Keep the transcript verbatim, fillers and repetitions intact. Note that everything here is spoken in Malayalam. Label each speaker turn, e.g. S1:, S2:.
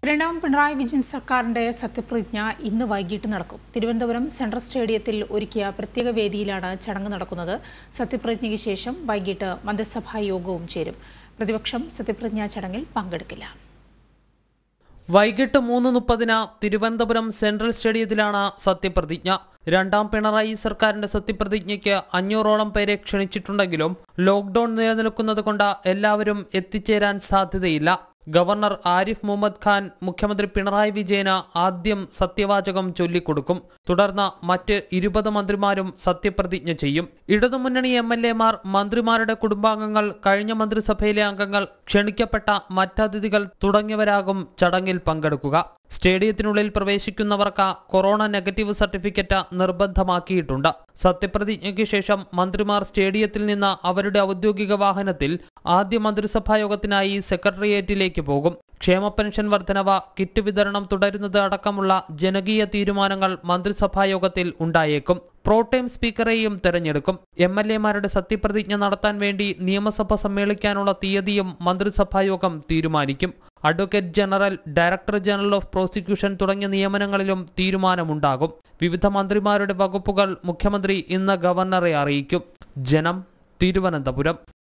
S1: രണ്ടാം പിണറായി വിജയൻ സർക്കാരിന്റെ സത്യപ്രതിജ്ഞ ഇന്ന് വൈകിട്ട് നടക്കും. തിരുവനന്തപുരം സെൻട്രൽ സ്റ്റേഡിയത്തിൽ ഒരുക്കിയ പ്രത്യേക വേദിയിലാണ് ചടങ്ങ് നടക്കുന്നത്. സത്യപ്രതിജ്ഞയ്ക്ക് ശേഷം വൈകിട്ട് മന്ത്രിസഭാ യോഗവും ചേരും. പ്രതിപക്ഷം സത്യപ്രതിജ്ഞാ ചടങ്ങിൽ പങ്കെടുക്കില്ല.
S2: വൈകിട്ട് മൂന്ന് മുപ്പതിന് തിരുവനന്തപുരം സെൻട്രൽ സ്റ്റേഡിയത്തിലാണ് സത്യപ്രതിജ്ഞ. രണ്ടാം പിണറായി സർക്കാരിന്റെ സത്യപ്രതിജ്ഞയ്ക്ക് അഞ്ഞൂറോളം പേരെ ക്ഷണിച്ചിട്ടുണ്ടെങ്കിലും ലോക്ക്ഡൌൺ നിലനിൽക്കുന്നത് കൊണ്ട് എല്ലാവരും എത്തിച്ചേരാൻ സാധ്യതയില്ല. ഗവർണർ ആരിഫ് മുഹമ്മദ് ഖാൻ മുഖ്യമന്ത്രി പിണറായി വിജയന് ആദ്യം സത്യവാചകം ചൊല്ലിക്കൊടുക്കും. തുടർന്ന് മറ്റ് ഇരുപത് മന്ത്രിമാരും സത്യപ്രതിജ്ഞ ചെയ്യും. ഇടതുമുന്നണി എം എൽ എമാർ, മന്ത്രിമാരുടെ കുടുംബാംഗങ്ങൾ, കഴിഞ്ഞ മന്ത്രിസഭയിലെ അംഗങ്ങൾ, ക്ഷണിക്കപ്പെട്ട മറ്റതിഥികൾ തുടങ്ങിയവരാകും ചടങ്ങിൽ പങ്കെടുക്കുക. സ്റ്റേഡിയത്തിനുള്ളിൽ പ്രവേശിക്കുന്നവർക്ക് കൊറോണ നെഗറ്റീവ് സർട്ടിഫിക്കറ്റ് നിർബന്ധമാക്കിയിട്ടുണ്ട്. സത്യപ്രതിജ്ഞയ്ക്ക് ശേഷം മന്ത്രിമാർ സ്റ്റേഡിയത്തിൽ നിന്ന് അവരുടെ ഔദ്യോഗിക വാഹനത്തിൽ ആദ്യ മന്ത്രിസഭാ യോഗത്തിനായി സെക്രട്ടേറിയറ്റിലേക്ക് പോകും. ക്ഷേമ പെൻഷൻ വർധനവ്, കിറ്റ് വിതരണം തുടരുന്നത് അടക്കമുള്ള ജനകീയ തീരുമാനങ്ങൾ മന്ത്രിസഭാ യോഗത്തിൽ ഉണ്ടായേക്കും. പ്രോടൈം സ്പീക്കറെയും തെരഞ്ഞെടുക്കും. എം എൽ എമാരുടെ സത്യപ്രതിജ്ഞ നടത്താൻ വേണ്ടി നിയമസഭ സമ്മേളിക്കാനുള്ള തീയതിയും മന്ത്രിസഭാ യോഗം തീരുമാനിക്കും. Advocate general, director general of prosecution തുടങ്ങിയ നിയമനങ്ങളിലും തീരുമാനമുണ്ടാകും. വിവിധ മന്ത്രിമാരുടെ വകുപ്പുകൾ മുഖ്യമന്ത്രി ഇന്ന് ഗവർണറെ അറിയിക്കും. ജനം, തിരുവനന്തപുരം.